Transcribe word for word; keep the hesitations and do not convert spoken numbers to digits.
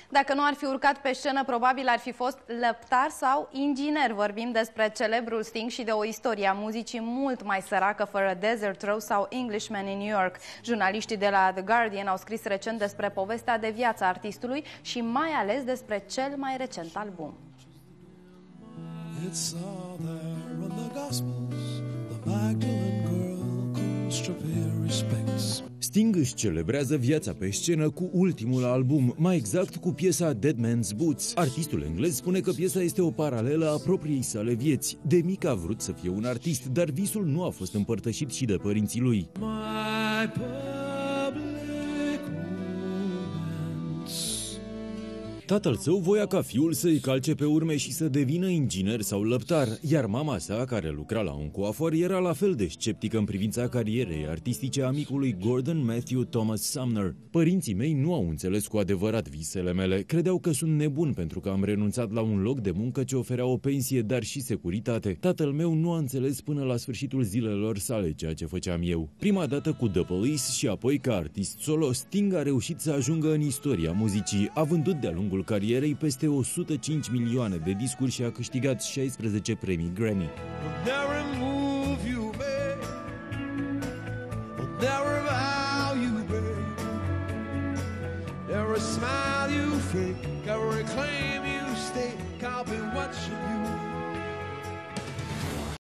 Dacă nu ar fi urcat pe scenă, probabil ar fi fost lăptar sau inginer. Vorbim despre celebrul Sting și de o istorie a muzicii mult mai săracă, fără Desert Rose sau Englishman in New York. Jurnaliștii de la The Guardian au scris recent despre povestea de viață a artistului și mai ales despre cel mai recent album. It's all there in the Gospels, the Magdalene girl calls Strawberry respects. Sting își celebrează viața pe scenă cu ultimul album, mai exact cu piesa Dead Man's Boots. Artistul englez spune că piesa este o paralelă a propriei sale vieți. De mic a vrut să fie un artist, dar visul nu a fost împărtășit și de părinții lui. My Tatăl său voia ca fiul să-i calce pe urme și să devină inginer sau lăptar, iar mama sa, care lucra la un coafor, era la fel de sceptică în privința carierei artistice a micului Gordon Matthew Thomas Sumner. Părinții mei nu au înțeles cu adevărat visele mele, credeau că sunt nebun pentru că am renunțat la un loc de muncă ce oferea o pensie, dar și securitate. Tatăl meu nu a înțeles până la sfârșitul zilelor sale ceea ce făceam eu. Prima dată cu The Police și apoi ca artist solo, Sting a reușit să ajungă în istoria muzicii, a vândut de-a lungul carierei peste o sută cinci milioane de discuri și a câștigat șaisprezece premii Grammy. Every smile you fake, every claim you state, copy what you do.